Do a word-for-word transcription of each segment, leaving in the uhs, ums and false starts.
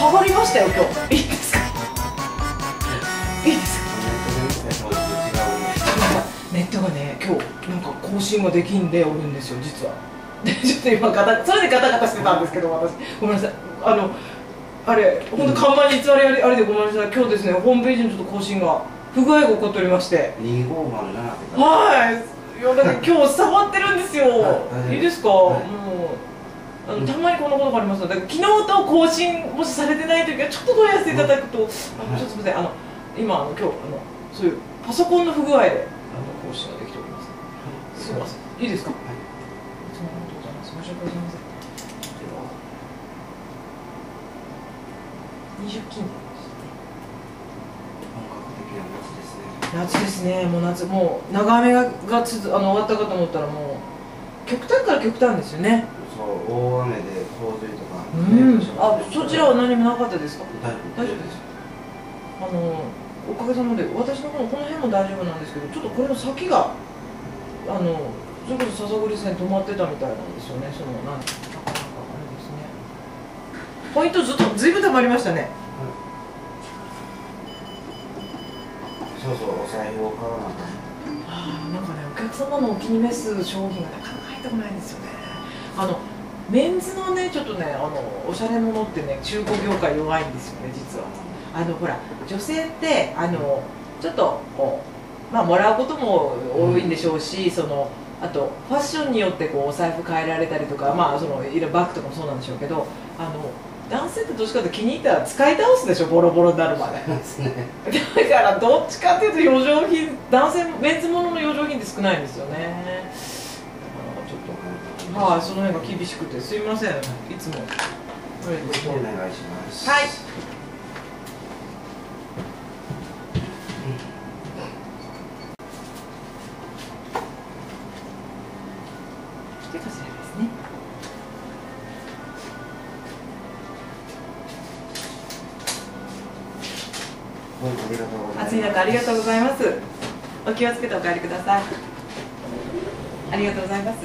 下がりましたよ今日。いいですか？いいですか？ネットがね今日なんか更新ができんでおるんですよ実は。でちょっと今ガタそれでガタガタしてたんですけど私ごめんなさいあのあれ本当看板に偽りあれあれでごめんなさい今日ですねホームページのちょっと更新が不具合が起こっておりまして。 にごーまるななってはい。いやだから今日触ってるんですよ。いいですか？もう。あのたまにこんなことがありますので、昨日と更新もしされてないときはちょっと問い合わせていただくと、あのちょっとすみません、あの今あの今日あのそういうパソコンの不具合であの更新ができております。すみません、いいですか？はい。いつもありがとうございます。申し訳ございません。ではにじゅっきんで本格的な夏ですね。 夏ですね。もう夏もう長雨ががつづあの終わったかと思ったらもう極端から極端ですよね。 そう大雨で洪水とか、 うん、あそちらは何もなかったですか？ 大丈夫です。あのおかげさまで私の方この辺も大丈夫なんですけどちょっとこれの先があのそれこそ笹栗線止まってたみたいなんですよね。そのなんなかなかあれですね。ポイントずっとずいぶん溜まりましたね。 そうそうお財布を買わなかった。 はあ、なんかねお客様のお気に召す商品がなかなか入ってこないんですよね。あのメンズのねちょっとねあのおしゃれものってね中古業界弱いんですよね実は。あのほら女性ってあのちょっとこうまあもらうことも多いんでしょうし、そのあとファッションによってこうお財布変えられたりとかまあそのいろいろバッグとかもそうなんでしょうけど、あの男性ってどっちかというと気に入ったら使い倒すでしょボロボロになるまで。だからどっちかっていうと余剰品男性メンズものの余剰品って少ないんですよね。はい、その辺が厳しくてすいません、いつも。 お願いします。 はい。で、こちらですね。暑い中ありがとうございます。お気をつけてお帰りください。ありがとうございます。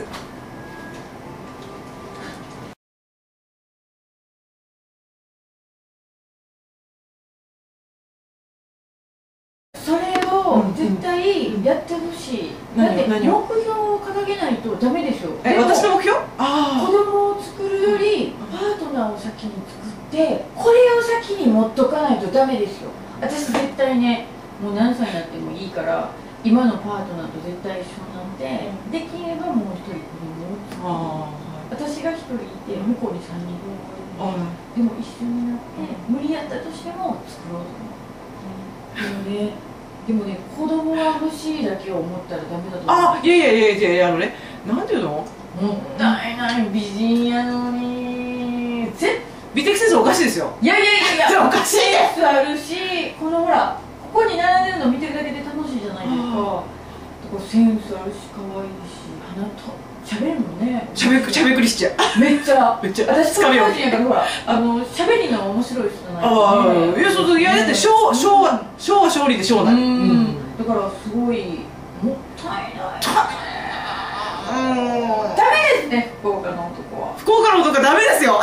それを絶対やってほしい。だって目標を掲げないとダメでしょ。 え、私の目標？ ああ。子供を作るよりパートナーを先に作ってこれを先に持っとかないとダメですよ。私絶対ねもう何歳になってもいいから今のパートナーと絶対一緒になってできればもう一人子供を作る。私が一人いて向こうに三人分子供いる。でも一緒になって無理やったとしても作ろうと思う。でもね。でもね、子供が欲しいだけを思ったらダメだと思う。 あ、いやいやいやいやいや、あのね、なんていうの？ もったいない美人やのに。 美的センスおかしいですよ。 いやいやいやいや、 おかしい。 センスあるし、このほら、ここに並んでるの見てるだけで楽しいじゃないですか。だからセンスあるし、可愛いし、鼻と喋るもんね。 しゃべくしゃべくりしちゃう。 めっちゃ。 めっちゃ。 私そういうやからほら、あの喋りの面白い人じゃない。 ああ、いやそういやだって昭和昭和昭和勝利で昭和だ。うん。 だからすごいもったいない。 ダメですね、福岡の男は。 福岡の男はダメですよ。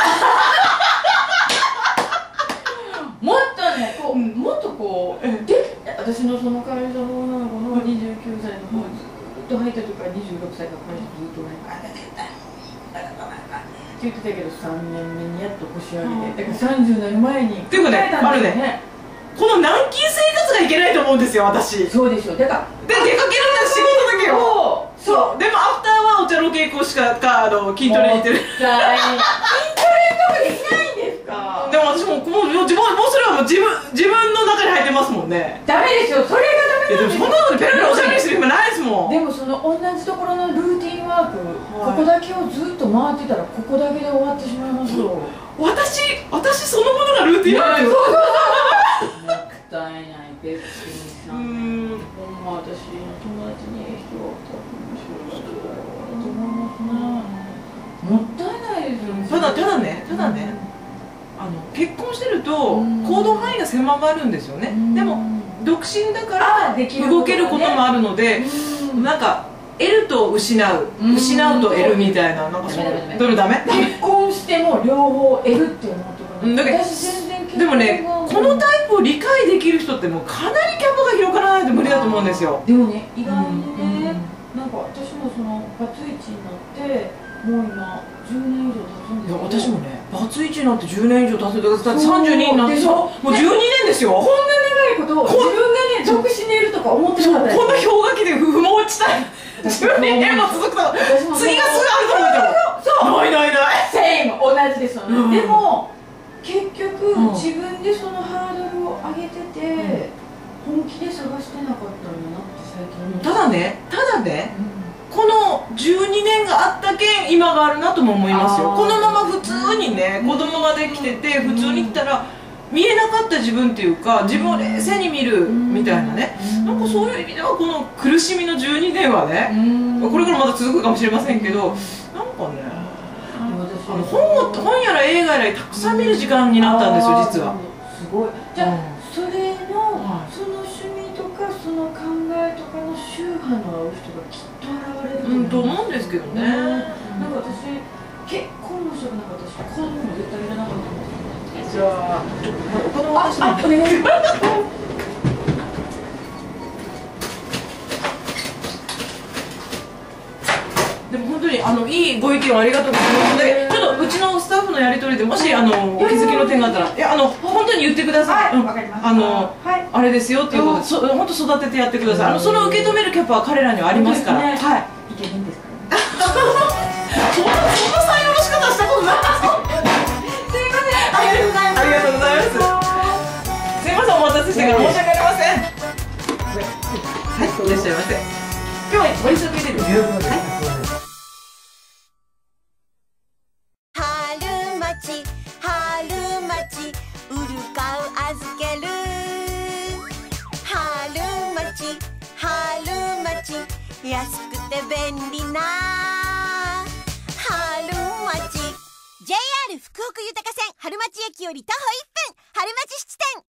もっとね、こうもっとこうで私のその会社の女の子のにじゅうきゅうさいの子ずっと入った時からにじゅうろくさいから彼女ずっとね、あれ絶対って言ってたけどさんねんめにやっと腰上げて、だからさんじゅうになる前に。 っていうかね、あるね。この軟禁生活がいけないと思うんですよ、私。 そうでしょ。だからで出かけるんだ仕事だけよ。そう。でもアフターはお茶の稽古しかかあの筋トレに行ってる。 筋トレとかできないんですか。 でも私ももう自分もうそれはもう自分自分の中に入ってますもんね。 ダメですよ。それがダメなんですよ。 でもそんなのでペラペラおしゃべりする暇ないですもん。 でもその同じところのルーティンワーク、ここだけをずっと回ってたらここだけで終わってしまいますよ。 私私そのものがルーティンワーク。 そうそうそう。もったいないベッキーさん。ほんま私の友達に人をたく面白い人だと思いますね。もったいないですよね。 ただただねただね、あの結婚してると行動範囲が狭まるんですよね。でも独身だから動けることもあるので、なんか得ると失う、失うと得るみたいな、なんかそう。どれダメ？ 結婚しても両方得るって思うところ。私全然結でもね、このタイプを理解できる人ってもうかなりキャパが広がらないと無理だと思うんですよ。 でもね、意外にね、なんか私もそのバツイチになってもう今じゅうねん以上経つんいや、 ですけど、 私もね、バツイチになってじゅうねん以上経つんだから、だってさんじゅうにになってでしさ、 ょもうじゅうにねんですよ。 こんな長いこと自分がね独身でいるとか思ってそう、 なかったです。 こんな氷河期で不毛地帯じゅうにねんも続くと次がすぐあると思うじゃん。ないないない。 セイム同じですよね、 うん、 でも結局、 うん、 自分でそのハードルを上げてて、うん、本気で探してなかったんだなって最近思った。 ただね、ただね、うん、このじゅうにねんがあったけん今があるなとも思いますよ。このまま普通にね、子供ができてて普通に来たら見えなかった自分っていうか、自分を冷静に見るみたいなね、なんかそういう意味ではこの苦しみのじゅうにねんはね、これからまだ続くかもしれませんけど、なんかね、あの本を本やら映画やらたくさん見る時間になったんですよ、実は。 すごい。じゃあ、うん、それの、 はい、 その趣味とかその考えとかの宗派の合う人がきっと現れると思うん、 うん、と思うんですけどね。 なんか私結婚もしたくなかったし、子供も絶対いらなかった。 じゃあ、ちょっとお金を渡してあ、お願いします。 でも本当にあのいいご意見をありがとうございますので、ちょっとうちのスタッフのやり取りでもしあのお気づきの点があったら、いやあの本当に言ってください。 はい、わかります。 あのあれですよっていうことで、そ本当育ててやってください。あのその受け止めるキャパは彼らにはありますから。はい。 いけるんですか。 そんなそんな採用の仕方したことないですよ。 すいません。ありがとうございます。 ありがとうございます。すいません、お待たせしてから申し訳ありません。はい、いらっしゃいませ。今日はご一緒でです。はい。 安くて便利な春町 ジェイアール 福岡豊線春町駅より徒歩いっぷん春町質店。